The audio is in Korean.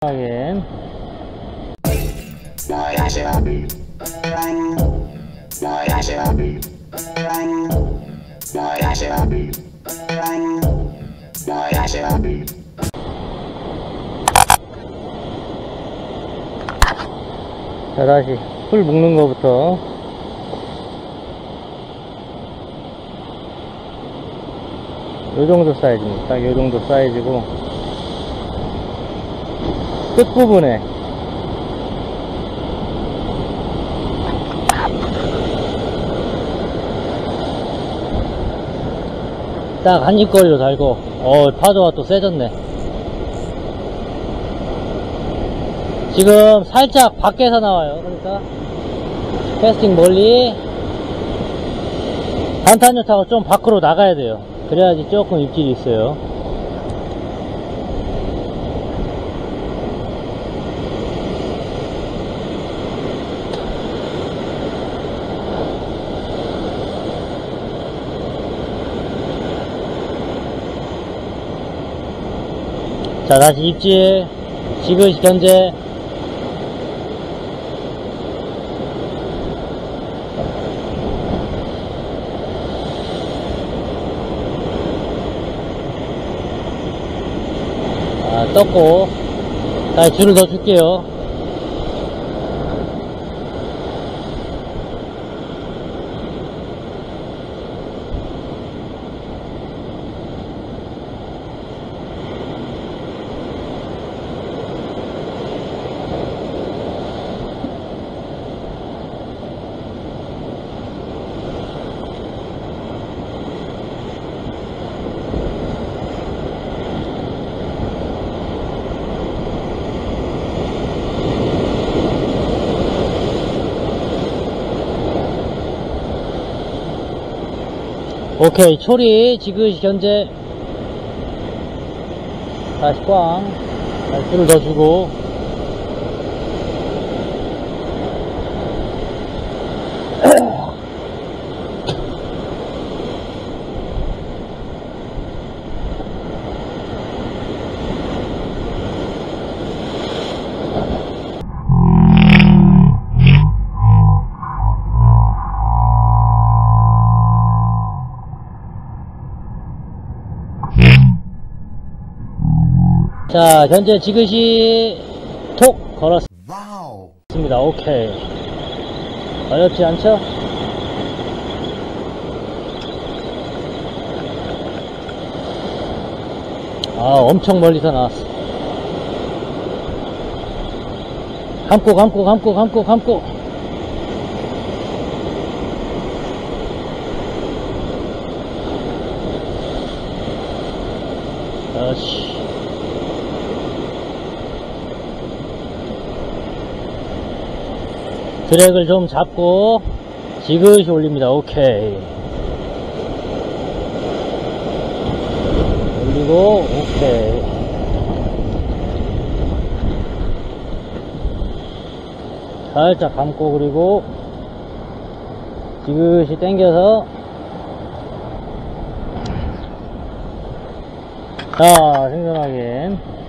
확인. 자, 다시 풀 묶는 거부터. 요 정도 사이즈입니다. 딱 요 정도 사이즈고, 끝부분에 딱 한입거리로 달고. 파도가 또 세졌네. 지금 살짝 밖에서 나와요. 그러니까 캐스팅 멀리 반탄력 타고 좀 밖으로 나가야 돼요. 그래야지 조금 입질이 있어요. 자, 다시 입질, 지그시 견제. 떴고, 다시 줄을 더 줄게요. 오케이, 초리, 지그시 견제. 다시 꽝. 다시 줄을 더 주고. 자, 현재 지그시 톡 걸었습니다. 오케이. 어렵지 않죠? 엄청 멀리서 나왔어. 감고. 그렇지. 드랙을 좀 잡고 지그시 올립니다. 오케이. 올리고, 오케이. 살짝 감고, 그리고 지그시 당겨서. 자, 생선 확인.